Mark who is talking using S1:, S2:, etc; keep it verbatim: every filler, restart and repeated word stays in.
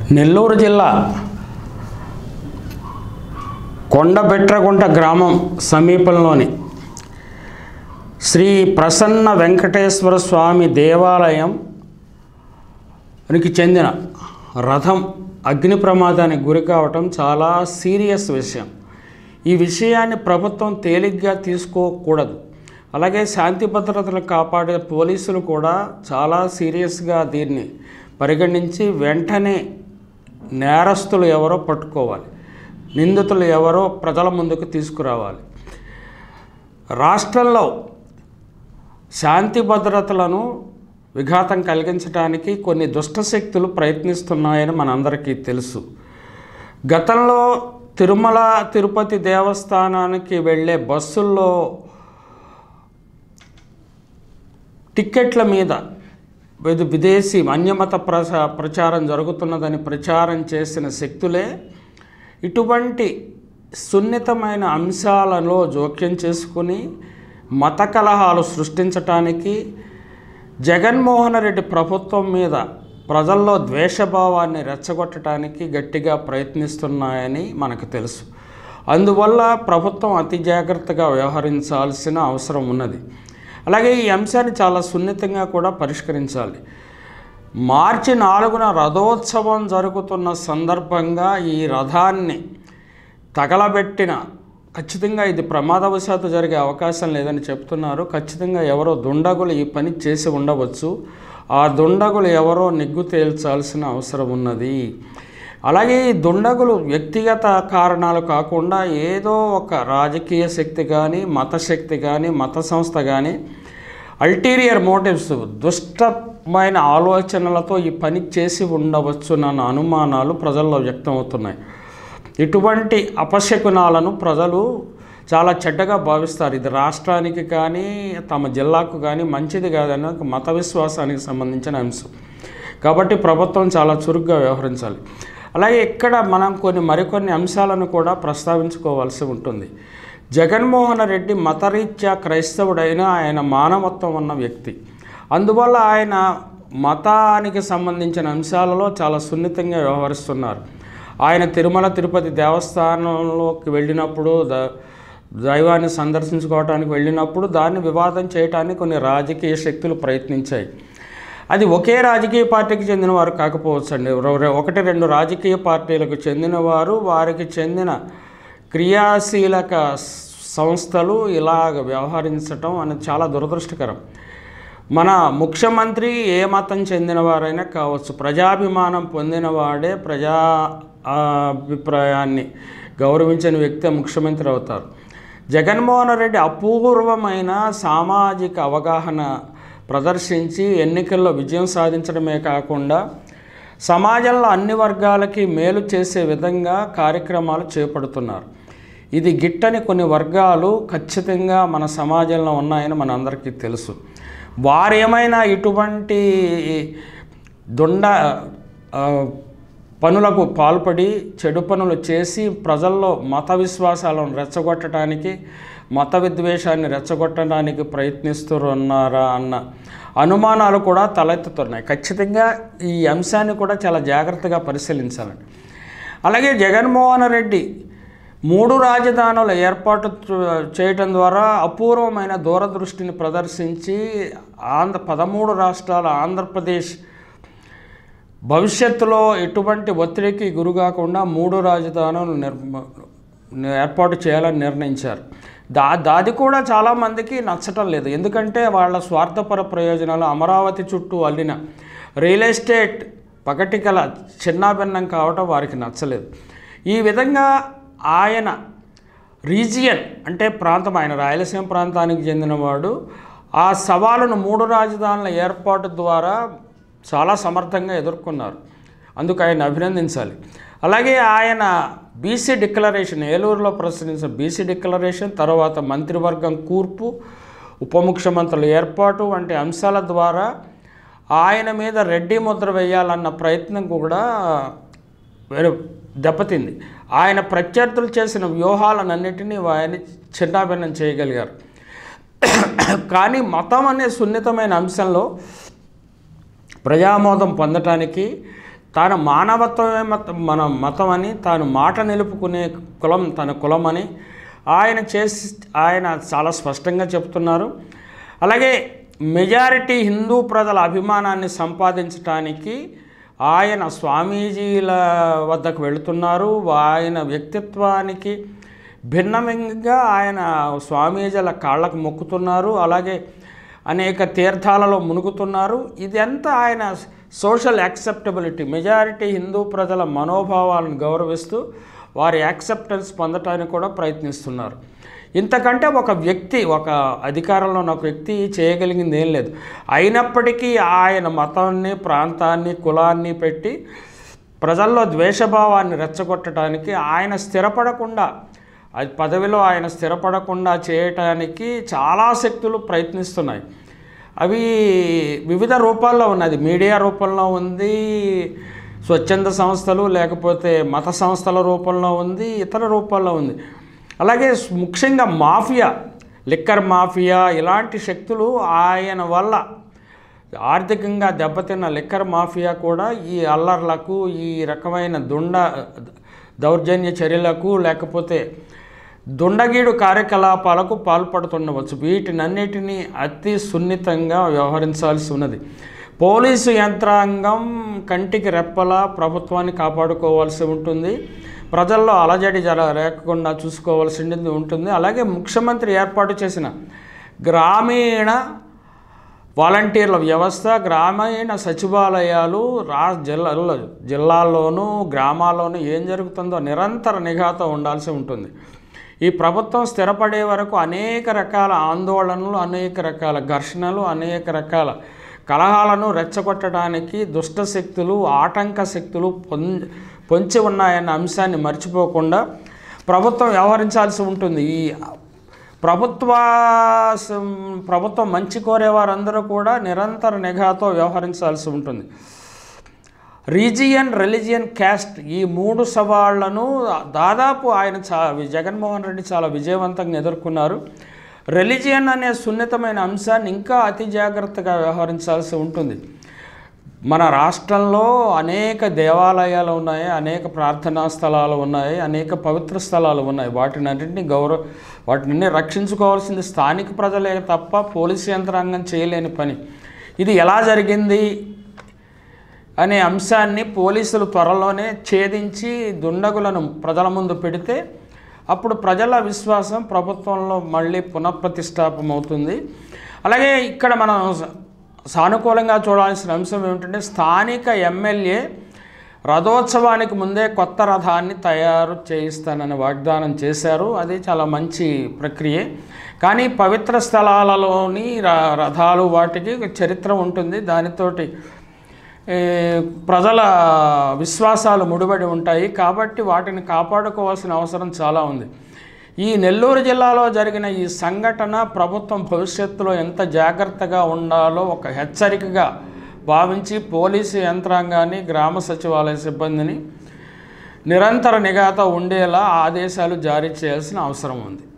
S1: నెల్లూరు జిల్లా కొండబెట్రగుంట గ్రామం సమీపంలోని శ్రీ ప్రసన్న వెంకటేశ్వర స్వామి దేవాలయానికి చెందిన రథం అగ్ని ప్రమాదానికి గురి కావటం చాలా సీరియస్ విషయం. ఈ విషయాన్ని ప్రభుత్వం తేలిగ్గా తీసుకోకూడదు. అలాగే శాంతి భద్రతలు కాపాడే పోలీసులు కూడా చాలా సీరియస్గా దీన్ని పరిగణించి వెంటనే నేరస్తులు ఎవరో పట్టుకోవాలి, నిందితులు ఎవరో ప్రజల ముందుకు తీసుకురావాలి. రాష్ట్రంలో శాంతి భద్రతలను విఘాతం కలిగించడానికి కొన్ని దుష్టశక్తులు ప్రయత్నిస్తున్నాయని మనందరికీ తెలుసు. గతంలో తిరుమల తిరుపతి దేవస్థానానికి వెళ్ళే బస్సుల్లో టిక్కెట్ల మీద విదేశీ అన్యమత ప్రచా ప్రచారం జరుగుతున్నదని ప్రచారం చేసిన శక్తులే ఇటువంటి సున్నితమైన అంశాలలో జోక్యం చేసుకుని మత కలహాలు సృష్టించటానికి, జగన్మోహన్ రెడ్డి ప్రభుత్వం మీద ప్రజల్లో ద్వేషభావాన్ని రెచ్చగొట్టడానికి గట్టిగా ప్రయత్నిస్తున్నాయని మనకు తెలుసు. అందువల్ల ప్రభుత్వం అతి జాగ్రత్తగా వ్యవహరించాల్సిన అవసరం ఉన్నది. అలాగే ఈ అంశాన్ని చాలా సున్నితంగా కూడా పరిష్కరించాలి. మార్చి నాలుగున రథోత్సవం జరుగుతున్న సందర్భంగా ఈ రథాన్ని తగలబెట్టిన ఖచ్చితంగా ఇది ప్రమాదవశాత్తు జరిగే అవకాశం లేదని చెప్తున్నారు. ఖచ్చితంగా ఎవరో దుండగులు ఈ పని చేసి ఉండవచ్చు. ఆ దుండగులు ఎవరో నిగ్గు తేల్చాల్సిన అవసరం ఉన్నది. అలాగే ఈ దుండగులు వ్యక్తిగత కారణాలు కాకుండా ఏదో ఒక రాజకీయ శక్తి కానీ, మత శక్తి కానీ, మత సంస్థ కానీ అల్టీరియర్ మోటివ్స్, దుష్టమైన ఆలోచనలతో ఈ పని చేసి ఉండవచ్చునన్న అనుమానాలు ప్రజల్లో వ్యక్తమవుతున్నాయి. ఇటువంటి అపశకునాలను ప్రజలు చాలా చెడ్డగా భావిస్తారు. ఇది రాష్ట్రానికి కానీ తమ జిల్లాకు కానీ మంచిది కాదన్న మత విశ్వాసానికి సంబంధించిన అంశం. కాబట్టి ప్రభుత్వం చాలా చురుగ్గా వ్యవహరించాలి. అలాగే ఇక్కడ మనం కొన్ని మరికొన్ని అంశాలను కూడా ప్రస్తావించుకోవాల్సి ఉంటుంది. జగన్మోహన్ రెడ్డి మతరీత్యా క్రైస్తవుడైన ఆయన మానవత్వం ఉన్న వ్యక్తి. అందువల్ల ఆయన మతానికి సంబంధించిన అంశాలలో చాలా సున్నితంగా వ్యవహరిస్తున్నారు. ఆయన తిరుమల తిరుపతి దేవస్థానంలోకి వెళ్ళినప్పుడు, ద దైవాన్ని సందర్శించుకోవడానికి వెళ్ళినప్పుడు దాన్ని వివాదం చేయడానికి కొన్ని రాజకీయ శక్తులు ప్రయత్నించాయి. అది ఒకే రాజకీయ పార్టీకి చెందిన వారు కాకపోవచ్చు అండి. ఒకటి రెండు రాజకీయ పార్టీలకు చెందినవారు, వారికి చెందిన క్రియాశీలక సంస్థలు ఇలాగ వ్యవహరించటం అనేది చాలా దురదృష్టకరం. మన ముఖ్యమంత్రి ఏ మతం చెందినవారైనా కావచ్చు, ప్రజాభిమానం పొందినవాడే ప్రజా అభిప్రాయాన్ని గౌరవించిన వ్యక్తి ముఖ్యమంత్రి అవుతారు. జగన్మోహన్ రెడ్డి అపూర్వమైన సామాజిక అవగాహన ప్రదర్శించి ఎన్నికల్లో విజయం సాధించడమే కాకుండా సమాజంలో అన్ని వర్గాలకి మేలు చేసే విధంగా కార్యక్రమాలు చేపడుతున్నారు. ఇది గిట్టని కొన్ని వర్గాలు ఖచ్చితంగా మన సమాజంలో ఉన్నాయని మనందరికీ తెలుసు. వారేమైనా ఇటువంటి దొండ పనులకు పాల్పడి చెడు పనులు చేసి ప్రజల్లో మత విశ్వాసాలను రెచ్చగొట్టడానికి, మత విద్వేషాన్ని రెచ్చగొట్టడానికి ప్రయత్నిస్తున్నారా అన్న అనుమానాలు కూడా తలెత్తుతున్నాయి. ఖచ్చితంగా ఈ అంశాన్ని కూడా చాలా జాగ్రత్తగా పరిశీలించాలండి. అలాగే జగన్మోహన్ రెడ్డి మూడు రాజధానుల ఏర్పాటు చేయటం ద్వారా అపూర్వమైన దూరదృష్టిని ప్రదర్శించి ఆంధ్ర పదమూడు రాష్ట్రాల ఆంధ్రప్రదేశ్ భవిష్యత్తులో ఎటువంటి ఒత్తిడికి గురికాకుండా మూడు రాజధానులు నిర్మ ఏర్పాటు చేయాలని నిర్ణయించారు. దా దాది కూడా చాలామందికి నచ్చటం లేదు. ఎందుకంటే వాళ్ళ స్వార్థపర ప్రయోజనాలు అమరావతి చుట్టూ అల్లిన రియల్ ఎస్టేట్ పకటికల చిన్నాభిన్నం కావటం వారికి నచ్చలేదు. ఈ విధంగా ఆయన రీజియన్ అంటే ప్రాంతం, ఆయన రాయలసీమ ప్రాంతానికి చెందినవాడు, ఆ సవాలును మూడు రాజధానుల ఏర్పాటు ద్వారా చాలా సమర్థంగా ఎదుర్కొన్నారు. అందుకు ఆయన అభినందించాలి. అలాగే ఆయన బీసీ డిక్లరేషన్, ఏలూరులో ప్రశ్నించిన బీసీ డిక్లరేషన్, తర్వాత మంత్రివర్గం కూర్పు, ఉప ముఖ్యమంత్రుల ఏర్పాటు వంటి అంశాల ద్వారా ఆయన మీద రెడ్డి ముద్ర వేయాలన్న ప్రయత్నం కూడా దెబ్బతింది. ఆయన ప్రత్యర్థులు చేసిన వ్యూహాలన్నింటినీ ఆయన చిన్నాభిన్నం చేయగలిగారు. కానీ మతం అనే సున్నితమైన అంశంలో ప్రజామోదం పొందటానికి తాను మానవత్వమే మతం మన మతం అని, తాను మాట నిలుపుకునే కులం తన కులం అని ఆయన చేసి ఆయన చాలా స్పష్టంగా చెప్తున్నారు. అలాగే మెజారిటీ హిందూ ప్రజల అభిమానాన్ని సంపాదించడానికి ఆయన స్వామీజీల వద్దకు వెళుతున్నారు. ఆయన వ్యక్తిత్వానికి భిన్నంగా ఆయన స్వామీజీల కాళ్ళకు మొక్కుతున్నారు. అలాగే అనేక తీర్థాలలో మునుగుతున్నారు. ఇదంతా ఆయన సోషల్ యాక్సెప్టబిలిటీ, మెజారిటీ హిందూ ప్రజల మనోభావాలను గౌరవిస్తూ వారి యాక్సెప్టెన్స్ పొందటానికి కూడా ప్రయత్నిస్తున్నారు. ఇంతకంటే ఒక వ్యక్తి, ఒక అధికారంలో ఉన్న ఒక వ్యక్తి చేయగలిగింది ఏం లేదు. అయినప్పటికీ ఆయన మతాన్ని, ప్రాంతాన్ని, కులాన్ని పెట్టి ప్రజల్లో ద్వేషభావాన్ని రెచ్చగొట్టడానికి, ఆయన స్థిరపడకుండా, అది పదవిలో ఆయన స్థిరపడకుండా చేయటానికి చాలా శక్తులు ప్రయత్నిస్తున్నాయి. అవి వివిధ రూపాల్లో ఉన్నది. మీడియా రూపంలో ఉంది, స్వచ్ఛంద సంస్థలు లేకపోతే మత సంస్థల రూపంలో ఉంది, ఇతర రూపాల్లో ఉంది. అలాగే ముఖ్యంగా మాఫియా, లిక్కర్ మాఫియా ఇలాంటి శక్తులు ఆయన వల్ల ఆర్థికంగా దెబ్బతిన్న లిక్కర్ మాఫియా కూడా ఈ అల్లర్లకు, ఈ రకమైన దుండ దౌర్జన్య చర్యలకు లేకపోతే దుండగీడు కార్యకలాపాలకు పాల్పడుతుండవచ్చు. వీటినన్నిటినీ అతి సున్నితంగా వ్యవహరించాల్సి ఉన్నది. పోలీసు యంత్రాంగం కంటికి రెప్పలా ప్రభుత్వాన్ని కాపాడుకోవాల్సి ఉంటుంది. ప్రజల్లో అలజడి జర లేకుండా చూసుకోవాల్సి ఉంటుంది. అలాగే ముఖ్యమంత్రి ఏర్పాటు చేసిన గ్రామీణ వాలంటీర్ల వ్యవస్థ, గ్రామీణ సచివాలయాలు రా జిల్లాల్లో జిల్లాల్లోనూ గ్రామాల్లోనూ ఏం జరుగుతుందో నిరంతర నిఘాతో ఉండాల్సి ఉంటుంది. ఈ ప్రభుత్వం స్థిరపడే వరకు అనేక రకాల ఆందోళనలు, అనేక రకాల ఘర్షణలు, అనేక రకాల కలహాలను రెచ్చగొట్టడానికి దుష్ట శక్తులు, ఆటంక శక్తులు పొం పొంచి ఉన్నాయన్న అంశాన్ని మర్చిపోకుండా ప్రభుత్వం వ్యవహరించాల్సి ఉంటుంది. ఈ ప్రభుత్వ ప్రభుత్వం మంచి కోరేవారందరూ కూడా నిరంతర నిఘాతో వ్యవహరించాల్సి ఉంటుంది. రీజియన్, రిలీజియన్, క్యాస్ట్ ఈ మూడు సవాళ్లను దాదాపు ఆయన చా జగన్మోహన్ రెడ్డి చాలా విజయవంతంగా ఎదుర్కొన్నారు. రిలీజియన్ అనే సున్నితమైన అంశాన్ని ఇంకా అతి జాగ్రత్తగా వ్యవహరించాల్సి ఉంటుంది. మన రాష్ట్రంలో అనేక దేవాలయాలు ఉన్నాయి, అనేక ప్రార్థనా స్థలాలు ఉన్నాయి, అనేక పవిత్ర స్థలాలు ఉన్నాయి. వాటిని అన్నింటినీ గౌరవ వాటిని రక్షించుకోవాల్సింది స్థానిక ప్రజలే తప్ప పోలీసు యంత్రాంగం చేయలేని పని. ఇది ఎలా జరిగింది అనే అంశాన్ని పోలీసులు త్వరలోనే ఛేదించి దుండగులను ప్రజల ముందు పెడితే అప్పుడు ప్రజల విశ్వాసం ప్రభుత్వంలో మళ్ళీ పునఃప్రతిష్టాపమవుతుంది. అలాగే ఇక్కడ మనం సానుకూలంగా చూడాల్సిన అంశం ఏమిటంటే స్థానిక ఎమ్మెల్యే రథోత్సవానికి ముందే కొత్త రథాన్ని తయారు చేయిస్తానని వాగ్దానం చేశారు. అది చాలా మంచి ప్రక్రియ. కానీ పవిత్ర స్థలాలలోని రథాలు వాటికి చరిత్ర ఉంటుంది. దానితోటి ప్రజల విశ్వాసాలు ముడిపడి ఉంటాయి. కాబట్టి వాటిని కాపాడుకోవాల్సిన అవసరం చాలా ఉంది. ఈ నెల్లూరు జిల్లాలో జరిగిన ఈ సంఘటన ప్రభుత్వం భవిష్యత్తులో ఎంత జాగ్రత్తగా ఉండాలో ఒక హెచ్చరికగా భావించి పోలీసు యంత్రాంగాన్ని, గ్రామ సచివాలయ సిబ్బందిని నిరంతర నిఘాతో ఉండేలా ఆదేశాలు జారీ చేయాల్సిన అవసరం ఉంది.